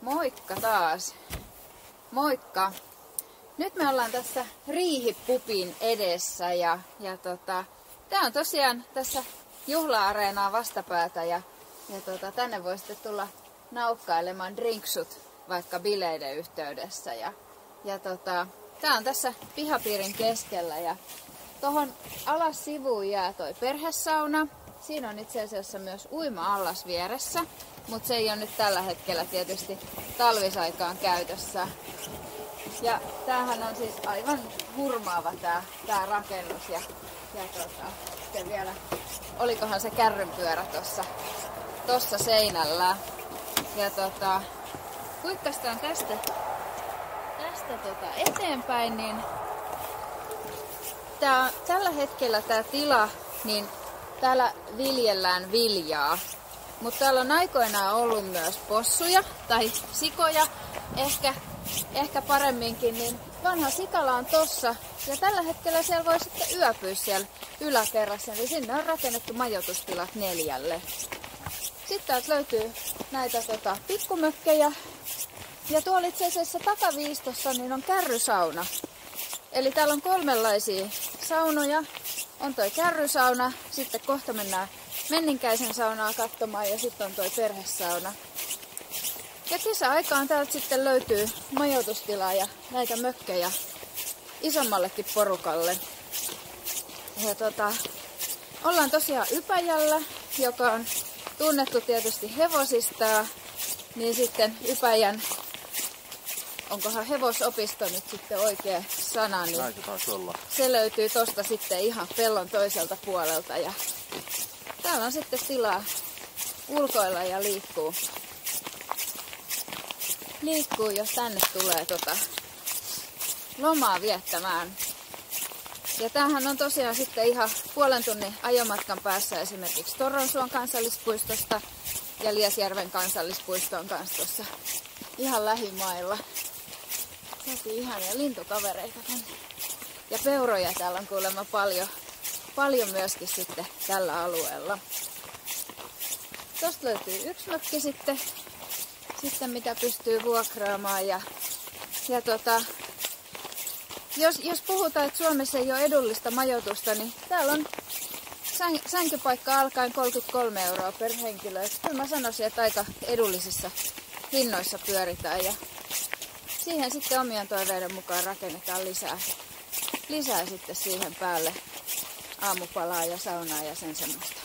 Moikka taas. Moikka. Nyt me ollaan tässä Riihipupin edessä ja tää on tosiaan tässä juhla-areenaa vastapäätä ja tänne voi sitten tulla naukkailemaan drinksut vaikka bileiden yhteydessä tää on tässä pihapiirin keskellä ja tohon alas sivuun jää toi perhesauna. Siinä on itse asiassa myös uima-allas vieressä, mutta se ei ole nyt tällä hetkellä tietysti talvisaikaan käytössä. Ja tämähän on siis aivan hurmaava tää rakennus ja sitten vielä, olikohan se kärrynpyörä tossa seinällä. Ja kuikkastaan tästä eteenpäin, niin tällä hetkellä tää tila, niin täällä viljellään viljaa, mutta täällä on aikoinaan ollut myös possuja tai sikoja, ehkä paremminkin, niin vanha sikala on tossa ja tällä hetkellä siellä voi sitten yöpyä siellä yläkerrassa, eli sinne on rakennettu majoitustilat 4. Sitten täältä löytyy näitä pikkumökkejä ja tuolla itse asiassa takaviistossa niin on kärrysauna. Eli täällä on 3 saunoja. On toi kärrysauna, sitten kohta mennään Menninkäisen saunaa katsomaan ja sitten on toi perhesauna. Ja kesäaikaan täältä sitten löytyy majoitustilaa ja näitä mökkejä isommallekin porukalle. Ja ollaan tosiaan Ypäjällä, joka on tunnettu tietysti hevosista, niin sitten Ypäjän, onkohan hevosopisto nyt sitten oikea sana, niin se löytyy tosta sitten ihan pellon toiselta puolelta. Ja täällä on sitten tilaa ulkoilla ja liikkuu jos tänne tulee lomaa viettämään. Ja tämähän on tosiaan sitten ihan puolen tunnin ajomatkan päässä esimerkiksi Torronsuon kansallispuistosta ja Liesjärven kansallispuistoon kanssa tuossa ihan lähimailla. Tosi ihania lintukavereita tänne. Ja peuroja täällä on kuulemma paljon myöskin sitten tällä alueella. Tosta löytyy yksi mökki sitten mitä pystyy vuokraamaan. Jos puhutaan, että Suomessa ei ole edullista majoitusta, niin täällä on sänkypaikka alkaen 33 € per henkilö. Kyllä mä sanoisin, että aika edullisissa hinnoissa pyöritään. Ja siihen sitten omien toiveiden mukaan rakennetaan lisää sitten siihen päälle aamupalaa ja saunaa ja sen semmoista.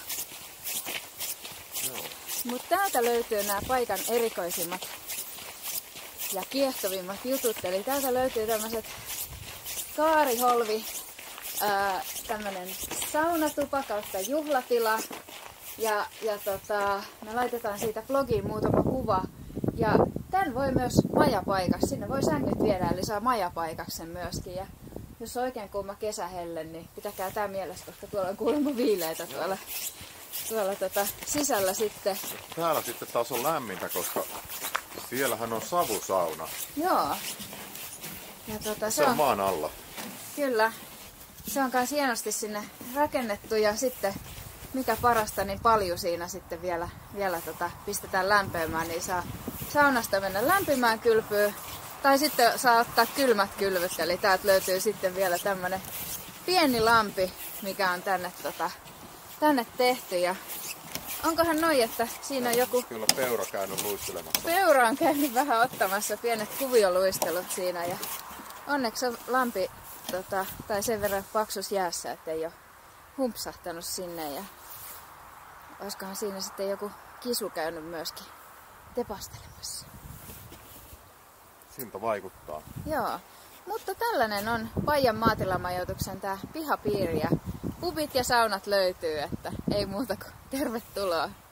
Mutta täältä löytyy nämä paikan erikoisimmat ja kiehtovimmat jutut. Eli täältä löytyy tämmöiset kaariholvi, tämmönen saunatupa kautta juhlatila. Ja me laitetaan siitä blogiin muutama kuva. Ja tän voi myös majapaikaksi. Sinne voi sängyt viedä, eli saa majapaikaksi sen myöskin. Ja jos on oikein kuuma kesähelle, niin pitäkää tää mielessä, koska tuolla on kuulemma viileitä tuolla sisällä sitten. Täällä sitten taas on lämmintä, koska siellähän on savusauna. Joo. Ja se on maan alla. Kyllä. Se on kans hienosti sinne rakennettu ja sitten mikä parasta, niin palju siinä sitten vielä pistetään lämpeämään, niin saa saunasta mennä lämpimään kylpyyn. Tai sitten saa ottaa kylmät kylvyt, eli täältä löytyy sitten vielä tämmönen pieni lampi, mikä on tänne tehty. Ja onkohan noi, että siinä on joku... Kyllä peura käynyt luistelemassa. Peura on käynyt vähän ottamassa pienet kuvioluistelut siinä ja onneksi on lampi tai sen verran paksus jäässä, ettei ole humpsahtanut sinne ja olisikohan siinä sitten joku kisu käynyt myöskin tepastelemassa. Siltä vaikuttaa. Joo, mutta tällainen on Paijan maatilamajoituksen tää pihapiiri ja pubit ja saunat löytyy, että ei muuta kuin tervetuloa.